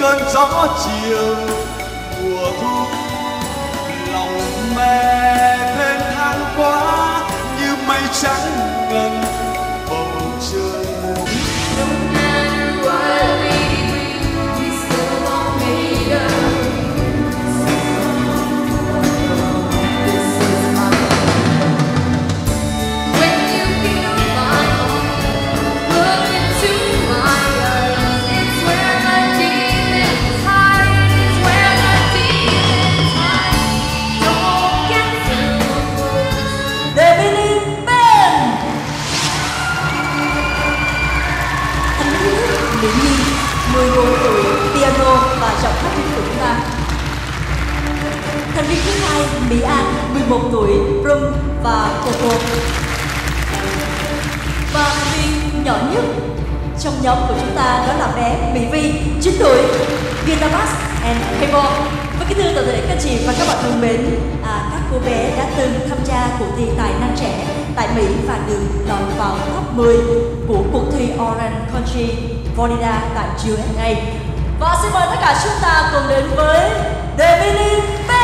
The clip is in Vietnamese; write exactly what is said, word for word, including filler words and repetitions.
cơn gió chiều mùa thu. Lòng mẹ thêm than quá như mây trắng ngần bầu trời. mười bốn tuổi, piano và giọng hát của chúng ta. Thành viên thứ hai, Mỹ An, mười một tuổi, drum và vocal. Và thành viên nhỏ nhất trong nhóm của chúng ta đó là bé Mỹ Vi, chín tuổi, guitar bass and keyboard. Và kính thưa toàn thể các chị và các bạn thân mến, à, các cô bé đã từng tham gia cuộc thi tài năng trẻ tại Mỹ và được lọt vào top mười của cuộc thi Orange Country Florida tại u ét a. Và xin mời tất cả chúng ta cùng đến với The Mini Band.